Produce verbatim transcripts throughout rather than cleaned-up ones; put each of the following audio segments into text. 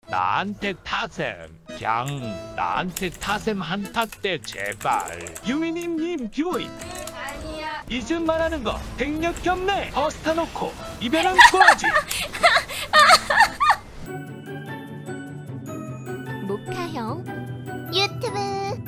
나한테 타셈. 그냥 나한테 타셈 한타 때 제발. 유미님님 듀잇. 아니야. 이즘 말하는 거 백력겹네. 버스타 놓고 이별한 거야지. 모카형 유튜브.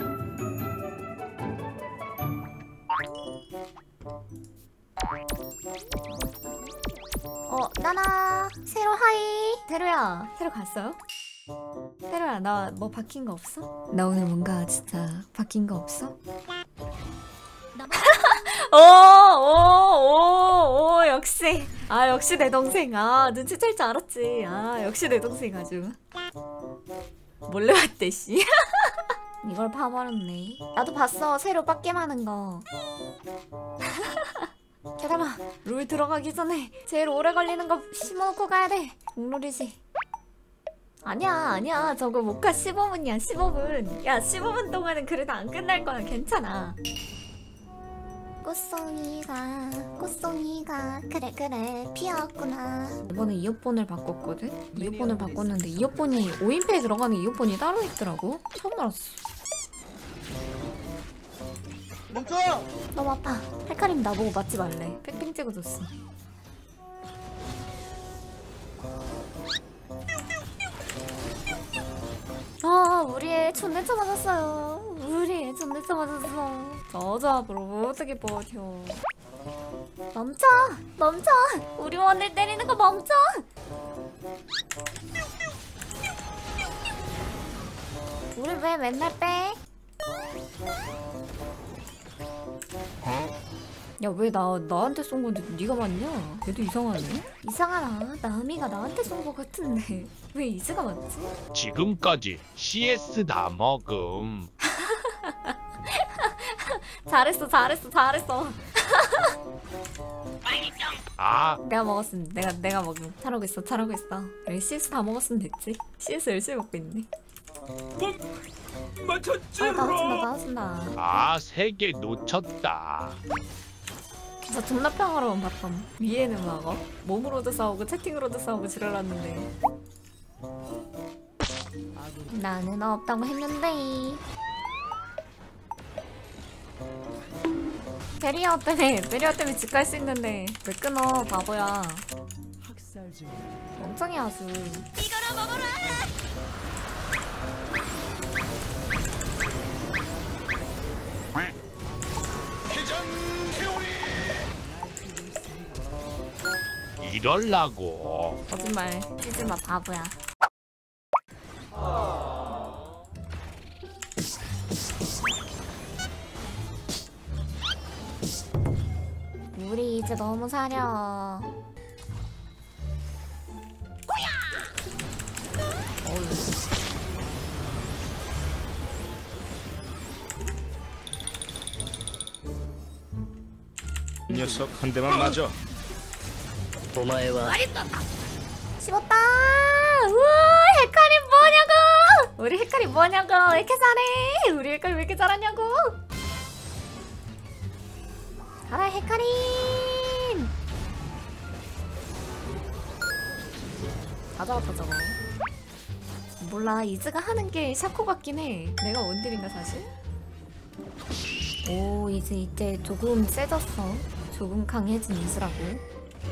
어, 나나 세로 하이. 세로야, 세로 갔어요? 세로야, 나 뭐 바뀐 거 없어? 나 오늘 뭔가 진짜 바뀐 거 없어? 오오오오 역시. 아 역시 내 동생. 아 눈치챌 줄 알았지. 아 역시 내 동생 아주 몰래 왔대 씨. 이걸 봐버렸네. 나도 봤어 새로 빡겜하는 거. 기다려봐. 룰 들어가기 전에 제일 오래 걸리는 거 심어놓고 가야 돼. 공룰이지. 아니야 아니야 저거 못 가. 십오 분이야 십오 분. 야 십오 분 동안은 그래도 안 끝날 거야. 괜찮아. 꽃송이가 꽃송이가 그래 그래 피었구나. 이번에 이어폰을 바꿨거든? 이어폰을 바꿨는데 이어폰이 오인패에 들어가는 이어폰이 따로 있더라고. 처음 알았어. 멈춰! 너무 아파. 헷갈림 나보고 맞지 말래. 뺑뺑 찍어줬어. 아 우리 애 존내쳐 맞았어요. 우리 애 존내쳐 맞았어. 저 잡으로 어떻게 버텨. 멈춰! 멈춰! 우리 원을 때리는 거 멈춰! 우리 왜 맨날 빼? 야 왜 나 나한테 쏜 건데 네가 맞냐? 걔도 이상하네. 이상하나? 나미가 나한테 쏜 거 같은데 왜 이즈가 맞지? 지금까지 씨에스 다 먹음. 잘했어 잘했어 잘했어. 아 내가 먹었으면 내가 내가 먹음. 잘하고 있어 잘하고 있어. 여기 씨에스 다 먹었으면 됐지. 씨에스 열심히 먹고 있네. 아 나와준다 나와준다. 아, 세 개 놓쳤다. 진짜 존나 평화로운 바텀. 위에는 막 어? 몸으로도 싸우고 채팅으로도 싸우고 지랄났는데 나는 없다고 했는데. 베리어 때문에 베리어 때문에 집 갈 수 있는데 왜 끊어 바보야. 멍청이 아주. 이거나 먹어라. 이럴라고. 거짓말 치지마 바보야. 우리 이제 너무 사려. 이 녀석 한 대만 맞아. 씹었다. 우와 헤카림 뭐냐고. 우리 헤카림 뭐냐고. 왜 이렇게 잘해. 우리 헤카림 왜 이렇게 잘하냐고. 가라 헤카림. 다 잡았다 저거. 몰라 이즈가 하는 게 샤코 같긴 해. 내가 원딜인가 사실? 오 이제 이때 조금 세졌어. 조금 강해진 이즈라고.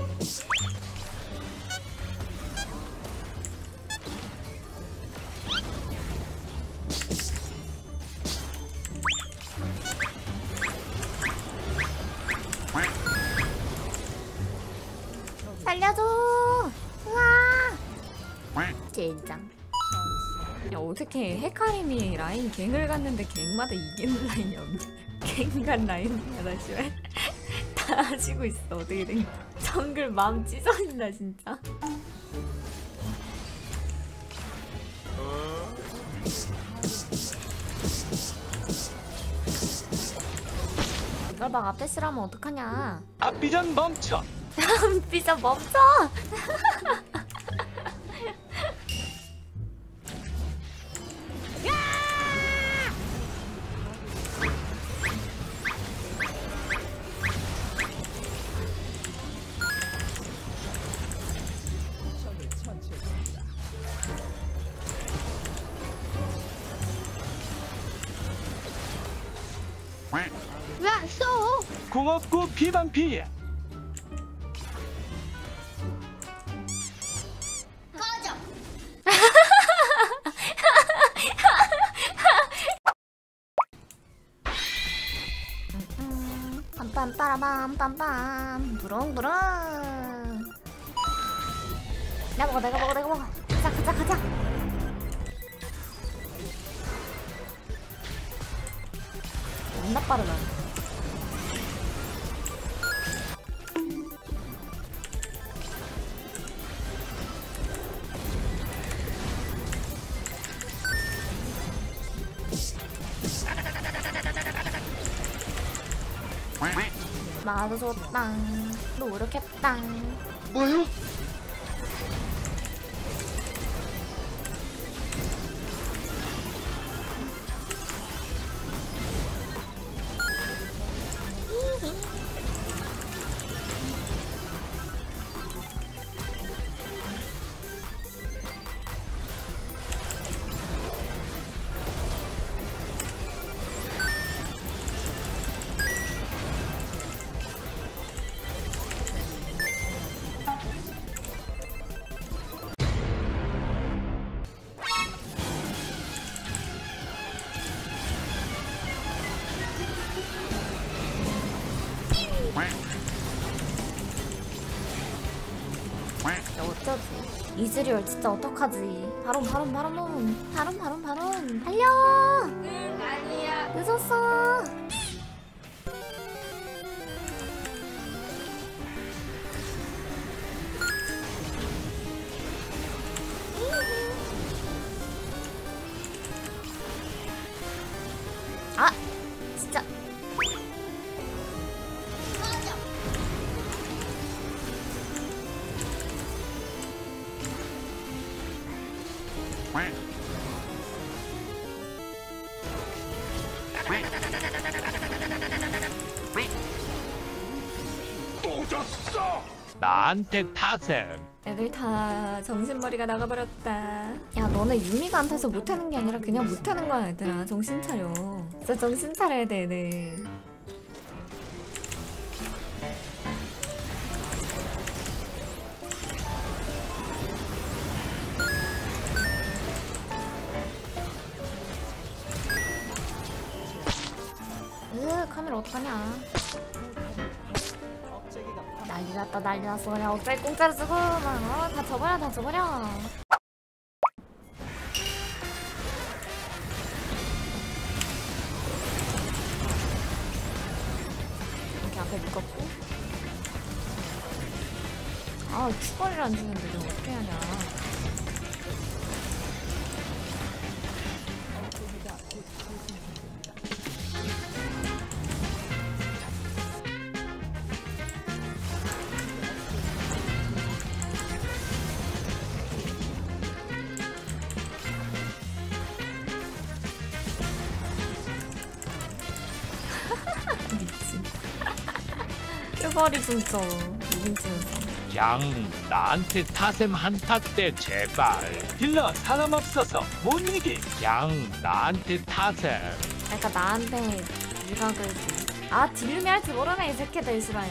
살려줘. 우와 젠장. 야 어떻게 헤카림이 라인 갱을 갔는데 갱마다 이기는 라인이 없네. 갱간 라인이야 나 씨발. 다 지고 있어. 어떻게 된 거야. 정글 마음 찢어진다 진짜. 이걸 막 앞에 쓰라면 어떡하냐. 앞비전 멈춰. 삐져 멈춰. 왜 안 써? 궁합구 비반피. 꺼져. 음, 빰빰빠라밤 빰빰 부릉부릉. 내가 먹어 내가 먹어 내가 먹어. 가자 가자 가자. 겁나 빠르다. 나도 좋당 노력했당. 뭐요? 야, 어쩌지? 이즈리얼 진짜 어떡하지? 바론 바론 바론 바론 바론 바론 달려! 응 아니야 늦었어. 아 진짜. 또 졌어. 나한테 타셈. 애들 다 정신머리가 나가버렸다. 야 너네 유미가 안 타서 못하는 게 아니라 그냥 못하는 거야 얘들아. 정신 차려. 진짜 정신 차려야 돼 애들. 으 카메라 어떡하냐. 난리 났다 난리 났어. 그냥 억짜리 공짜로 쓰고 막 어, 다 줘버려 다 줘버려. 이렇게 앞에 묶었고. 아 추가를 안 주는데 내가 어떻게 하냐. 미친. 쭈버리 진짜 무빙치면서. 그냥 나한테 타셈 한타 때 제발. 딜러 사람 없어서 못 이기. 그냥 나한테 타셈. 그러니까 나한테 유각을 줘. 아 딜름이 할 줄 모르네 이 새끼들 씨발.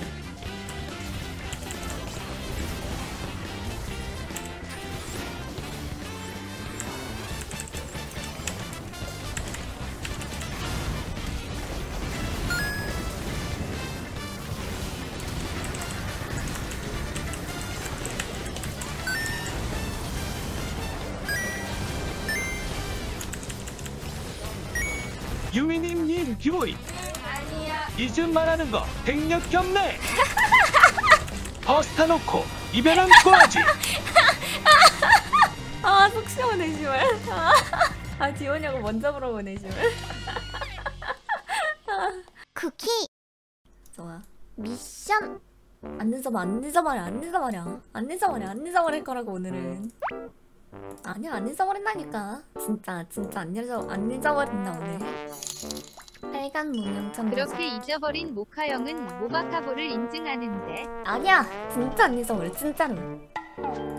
유미님님 듀오이. 아니야. 이즘 말하는 거 백력 겹네. 버스타 놓고 이별한 꼬아지. 아 속 시원해 씨발. 아, 아 지원이하고 먼저 물어보네 씨발. 쿠키 좋아. 미션 안 늦어봐 안 늦어버려 안 늦어버려 안 늦어버려 안 늦어버릴 거라고 오늘은. 아니야 안 잊어버린다니까. 진짜 진짜 안 잊어 안 잊어버린다 오늘. 빨간 무명천. 그렇게 잊어버린 모카형은 모바카보를 인증하는데 아니야 진짜 안 잊어버려 진짜로.